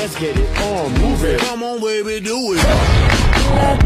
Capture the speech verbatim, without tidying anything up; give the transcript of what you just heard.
Let's get it on, move it. Come on, baby, do it.